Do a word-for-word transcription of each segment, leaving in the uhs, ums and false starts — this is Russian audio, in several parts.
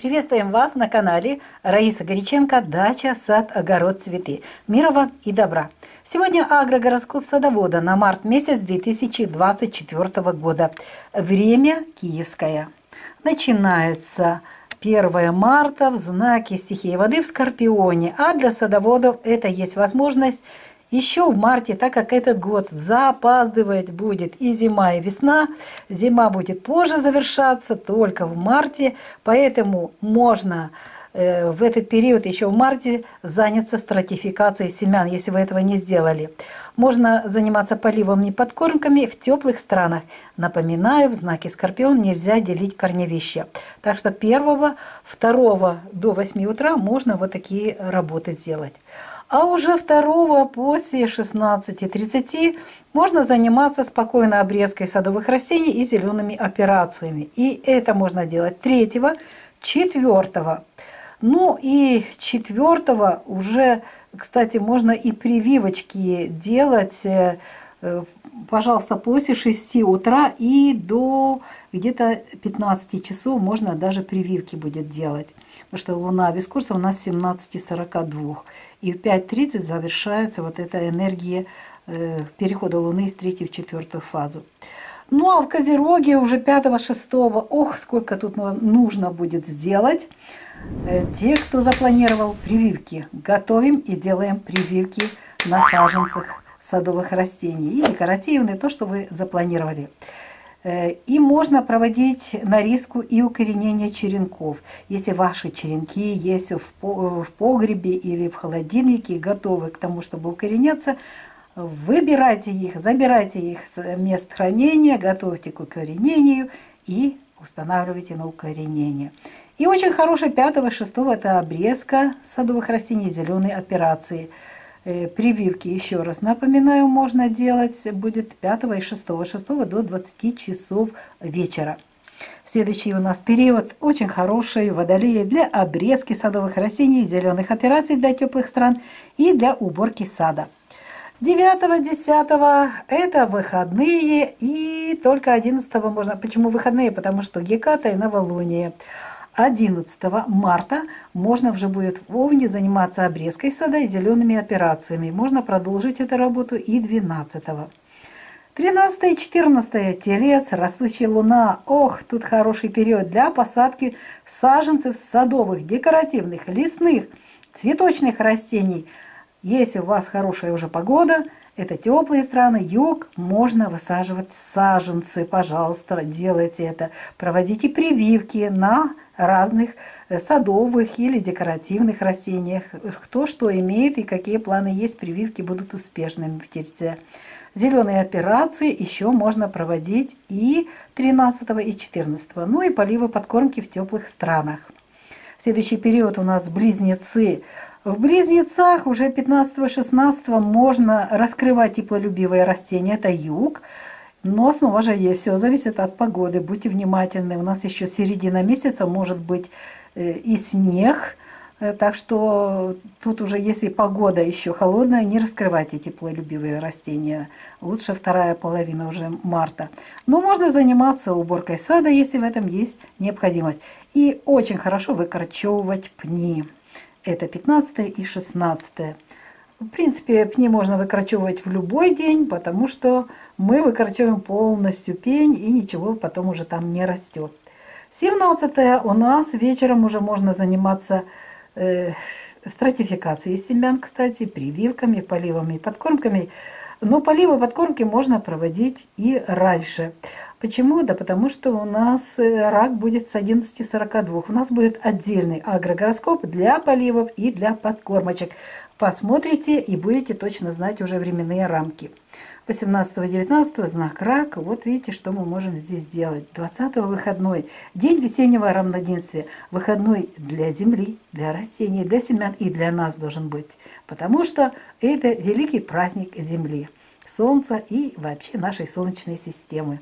Приветствуем вас на канале Раиса Горяченко «Дача, сад, огород, цветы». Мира вам и добра! Сегодня агрогороскоп садовода на март месяц две тысячи двадцать четвёртого года. Время киевское. Начинается первое марта в знаке стихии воды в Скорпионе. А для садоводов это есть возможность еще в марте, так как этот год запаздывать будет и зима, и весна. Зима будет позже завершаться, только в марте. Поэтому можно э, в этот период, еще в марте, заняться стратификацией семян, если вы этого не сделали. Можно заниматься поливом и подкормками в теплых странах. Напоминаю, в знаке Скорпион нельзя делить корневища. Так что первого-второго до восьми утра можно вот такие работы сделать. А уже второго после шестнадцати тридцати можно заниматься спокойно обрезкой садовых растений и зелеными операциями. И это можно делать третьего, четвёртого. Ну и четвёртого уже, кстати, можно и прививочки делать, пожалуйста, после шести утра и до где-то пятнадцати часов можно даже прививки будет делать. Потому что Луна без курса у нас с семнадцати сорока двух. И в пять тридцать завершается вот эта энергия э, перехода Луны из третьей в четвертую фазу. Ну а в Козероге уже пятого-шестого, ох, сколько тут нужно будет сделать. Э, те, кто запланировал прививки, готовим и делаем прививки на саженцах садовых растений. И декоративные, то, что вы запланировали. И можно проводить нарезку и укоренение черенков. Если ваши черенки есть в погребе или в холодильнике, готовы к тому, чтобы укореняться, выбирайте их, забирайте их с мест хранения, готовьте к укоренению и устанавливайте на укоренение. И очень хорошая пятого-шестого это обрезка садовых растений, зеленые операции. Прививки, еще раз напоминаю, можно делать будет пятого и шестого, шестого до двадцати часов вечера. Следующий у нас период очень хороший водолея для обрезки садовых растений, зеленых операций для теплых стран и для уборки сада. девятого-десятого это выходные, и только одиннадцатого можно. Почему выходные? Потому что Геката и новолуние. одиннадцатого марта можно уже будет в Овне заниматься обрезкой сада и зелеными операциями. Можно продолжить эту работу и двенадцатого. тринадцатое и четырнадцатое Телец, растущая луна. Ох, тут хороший период для посадки саженцев садовых, декоративных, лесных, цветочных растений. Если у вас хорошая уже погода, это теплые страны, юг, можно высаживать саженцы. Пожалуйста, делайте это. Проводите прививки на разных садовых или декоративных растениях. Кто что имеет и какие планы есть, прививки будут успешными в Тельце. Зеленые операции еще можно проводить и тринадцатого и четырнадцатого. Ну и поливы подкормки в теплых странах. Следующий период у нас близнецы. В близнецах уже пятнадцатого-шестнадцатого можно раскрывать теплолюбивые растения. Это юг. Но снова же все зависит от погоды. Будьте внимательны. У нас еще середина месяца может быть и снег. Так что тут уже, если погода еще холодная, не раскрывайте теплолюбивые растения. Лучше вторая половина уже марта. Но можно заниматься уборкой сада, если в этом есть необходимость. И очень хорошо выкорчевывать пни. Это пятнадцатое и шестнадцатое. В принципе, пни можно выкорчевывать в любой день, потому что мы выкорчевываем полностью пень, и ничего потом уже там не растет. семнадцатое у нас вечером уже можно заниматься э, стратификацией семян, кстати, прививками, поливами и подкормками. Но поливы и подкормки можно проводить и раньше. Почему? Да потому что у нас рак будет с одиннадцати сорока двух. У нас будет отдельный агрогороскоп для поливов и для подкормочек. Посмотрите и будете точно знать уже временные рамки. восемнадцатого-девятнадцатого знак рак. Вот видите, что мы можем здесь сделать. двадцатого выходной. День весеннего равноденствия. Выходной для земли, для растений, для семян и для нас должен быть. Потому что это великий праздник Земли, Солнца и вообще нашей Солнечной системы.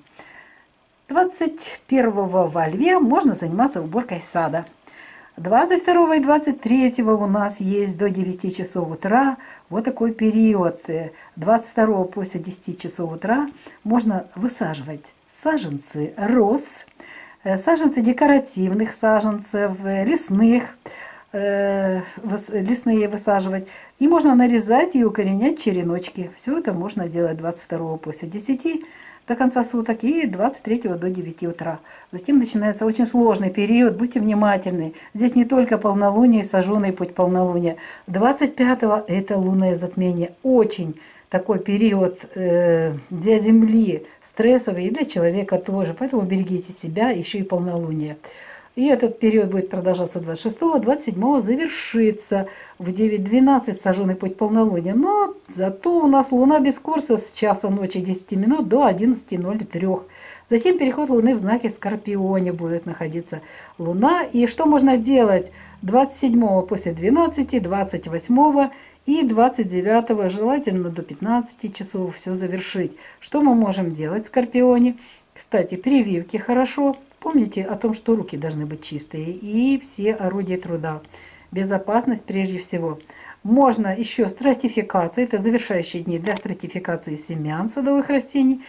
двадцать первого во Льве можно заниматься уборкой сада. двадцать второго и двадцать третьего у нас есть до девяти часов утра. Вот такой период. двадцать второго после десяти часов утра можно высаживать саженцы роз, Саженцы декоративных саженцев, лесных, лесные высаживать. И можно нарезать и укоренять череночки. Все это можно делать двадцать второго после десяти до конца суток и двадцать третьего до девяти утра. Затем начинается очень сложный период, будьте внимательны. Здесь не только полнолуние и сожженный путь полнолуния. двадцать пятого это лунное затмение. Очень такой период э, для Земли стрессовый и для человека тоже. Поэтому берегите себя, еще и полнолуние. И этот период будет продолжаться двадцать шестого, двадцать седьмого, завершится в девять двенадцать сожженный путь полнолуния. Но зато у нас Луна без курса с часа ночи десяти минут до одиннадцати ноль три. Затем переход Луны в знаке Скорпионе будет находиться Луна. И что можно делать двадцать седьмого после двенадцати, двадцать восьмого и двадцать девятого, желательно до пятнадцати часов все завершить. Что мы можем делать в Скорпионе? Кстати, прививки хорошо. Помните о том, что руки должны быть чистые и все орудия труда. Безопасность прежде всего. Можно еще стратификация, это завершающие дни для стратификации семян садовых растений.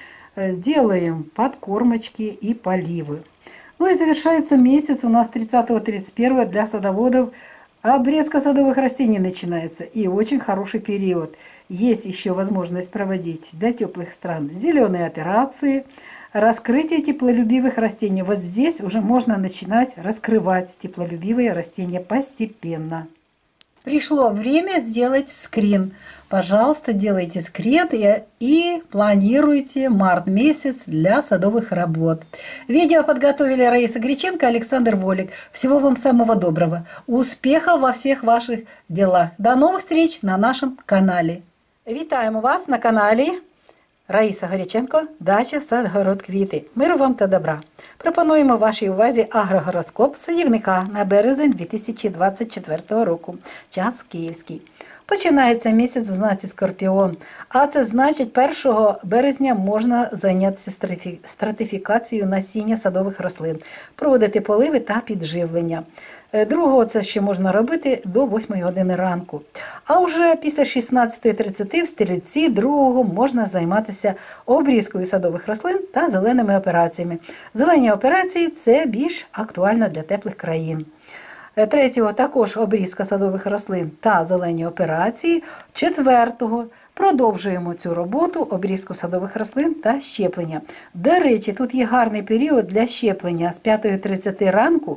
Делаем подкормочки и поливы. Ну и завершается месяц у нас тридцатого тридцать первого для садоводов. Обрезка садовых растений начинается. И очень хороший период. Есть еще возможность проводить для теплых стран зеленые операции. Раскрытие теплолюбивых растений. Вот здесь уже можно начинать раскрывать теплолюбивые растения постепенно. Пришло время сделать скрин. Пожалуйста, делайте скрин и, и планируйте март месяц для садовых работ. Видео подготовили Раиса Греченко, Александр Волик. Всего вам самого доброго. Успехов во всех ваших делах. До новых встреч на нашем канале. Вітаємо вас на каналі Раїса Греченко, дача, сад, город, квіти. Миру вам та добра. Пропонуємо вашій увазі агрогороскоп садівника на березень дві тисячі двадцять четвертого року. Час київський. Починається місяць в знаці Скорпіон, а це значить першого березня можна зайнятися стратифікацією насіння садових рослин, проводити поливи та підживлення. Другого це ще можна робити до восьмої години ранку. А вже після шістнадцятої тридцять в Стрільці другого можна займатися обрізкою садових рослин та зеленими операціями. Зелені операції – це більш актуально для теплих країн. Третього також обрізка садових рослин та зелені операції. Четвертого продовжуємо цю роботу, обрізку садових рослин та щеплення. До речі, тут є гарний період для щеплення з п'ятої тридцять ранку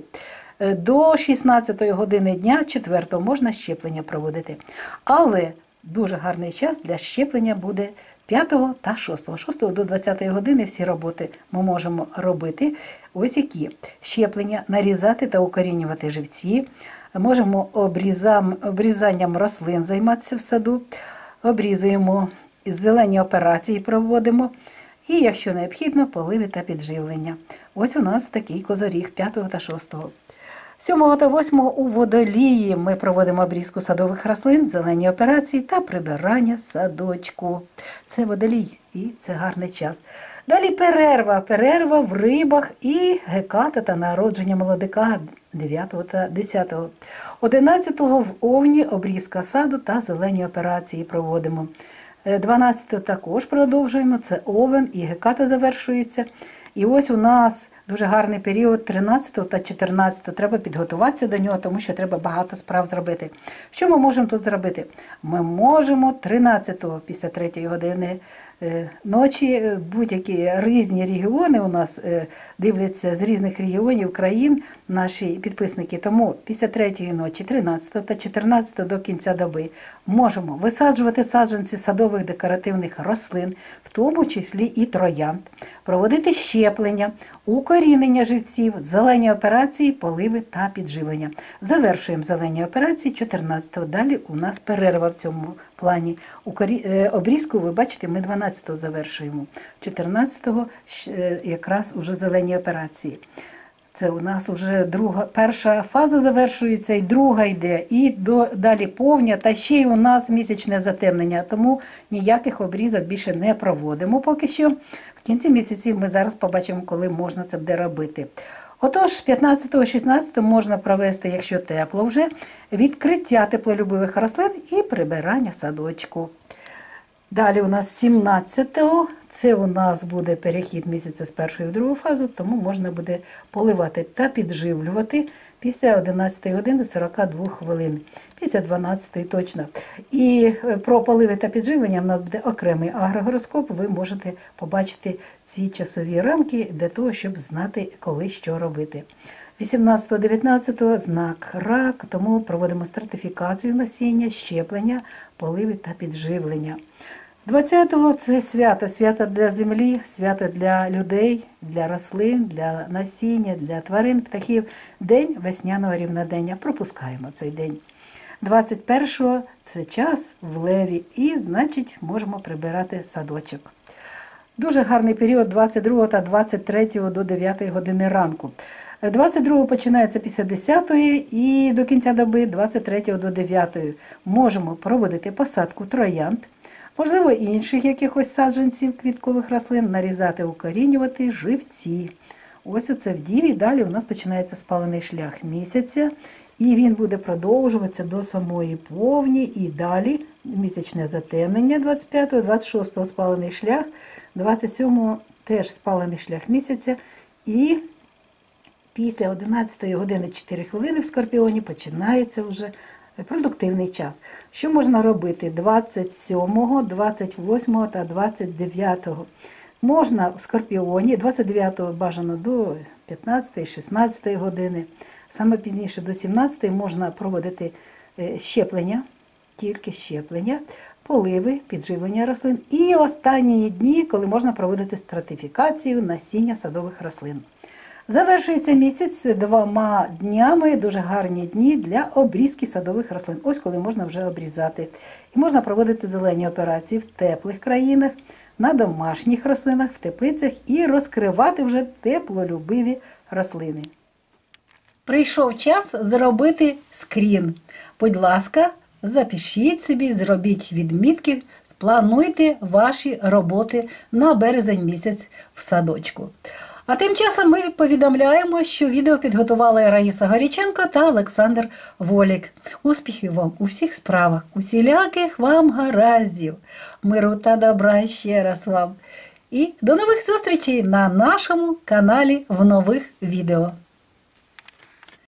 до шістнадцятої години дня, четвертого, можна щеплення проводити. Але дуже гарний час для щеплення буде п'ятого та шостого. шостого до двадцятої години всі роботи ми можемо робити. Ось які. Щеплення, нарізати та укорінювати живці. Можемо обрізам, обрізанням рослин займатися в саду. Обрізуємо, зелені операції проводимо. І, якщо необхідно, поливи та підживлення. Ось у нас такий козоріг п'ятого та шостого. сьомого та восьмого у Водолії ми проводимо обрізку садових рослин, зелені операції та прибирання садочку. Це Водолій і це гарний час. Далі перерва. Перерва в рибах і геката та народження молодика дев'ятого та десятого. одинадцятого в Овні обрізка саду та зелені операції проводимо. дванадцятого також продовжуємо, це Овен і геката завершується. І ось у нас дуже гарний період тринадцятого та чотирнадцятого. Треба підготуватися до нього, тому що треба багато справ зробити. Що ми можемо тут зробити? Ми можемо тринадцятого після третьої години ночі, будь-які різні регіони у нас дивляться з різних регіонів країн наші підписники. Тому після третьої ночі, тринадцятого та чотирнадцятого до кінця доби можемо висаджувати саджанці садових декоративних рослин, в тому числі і троянд, проводити щеплення, укорінення живців, зелені операції, поливи та підживлення. Завершуємо зелені операції чотирнадцятого. Далі у нас перерва в цьому плані. Обрізку, ви бачите, ми дванадцятого завершуємо. чотирнадцятого якраз уже зелені операції. Це у нас вже друга, перша фаза завершується і друга йде. І до, далі повня, та ще й у нас місячне затемнення. Тому ніяких обрізок більше не проводимо поки що. В кінці місяців ми зараз побачимо, коли можна це буде робити. Отож, п'ятнадцятого-шістнадцятого можна провести, якщо тепло вже, відкриття теплолюбивих рослин і прибирання садочку. Далі у нас сімнадцятого, це у нас буде перехід місяця з першої в другу фазу, тому можна буде поливати та підживлювати після одинадцятої години сорок дві хвилини, після дванадцятої точно. І про поливи та підживлення в нас буде окремий агрогороскоп, ви можете побачити ці часові рамки для того, щоб знати, коли що робити. вісімнадцятого-дев'ятнадцятого знак рак, тому проводимо стратифікацію насіння, щеплення, поливи та підживлення. двадцятого це свято, свято для землі, свято для людей, для рослин, для насіння, для тварин, птахів. День весняного рівнодення. Пропускаємо цей день. двадцять першого це час в леві і, значить, можемо прибирати садочок. Дуже гарний період двадцять другого та двадцять третього до дев'ятої години ранку. двадцять другого починається після десятої і до кінця доби двадцять третього до дев'ятої. Можемо проводити посадку троянд, можливо, інших якихось саджанців квіткових рослин, нарізати, укорінювати живці. Ось оце в Діві. Далі у нас починається спалений шлях місяця, і він буде продовжуватися до самої повні, і далі місячне затемнення двадцять п'ятого, двадцять шостого спалений шлях, двадцять сьомого теж спалений шлях місяця, і після одинадцятої години чотири хвилини в Скорпіоні починається вже продуктивний час. Що можна робити двадцять сьомого, двадцять восьмого та двадцять дев'ятого? Можна в Скорпіоні, двадцять дев'ятого бажано до п'ятнадцятої, шістнадцятої години, саме пізніше до сімнадцятої можна проводити щеплення, тільки щеплення, поливи, підживлення рослин. І останні дні, коли можна проводити стратифікацію насіння садових рослин. Завершується місяць двома днями, дуже гарні дні для обрізки садових рослин. Ось коли можна вже обрізати. І можна проводити зелені операції в теплих країнах, на домашніх рослинах, в теплицях і розкривати вже теплолюбиві рослини. Прийшов час зробити скрін. Будь ласка, запишіть собі, зробіть відмітки, сплануйте ваші роботи на березень місяць в садочку. А тим часом ми повідомляємо, що відео підготували Раїса Горіченко та Олександр Волік. Успіхів вам у всіх справах, усіляких вам гараздів, миру та добра ще раз вам. І до нових зустрічей на нашому каналі в нових відео.